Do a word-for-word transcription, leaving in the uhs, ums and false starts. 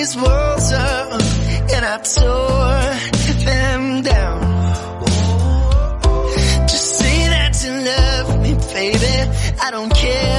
these walls up and I tore them down. Just say that you love me, baby. I don't care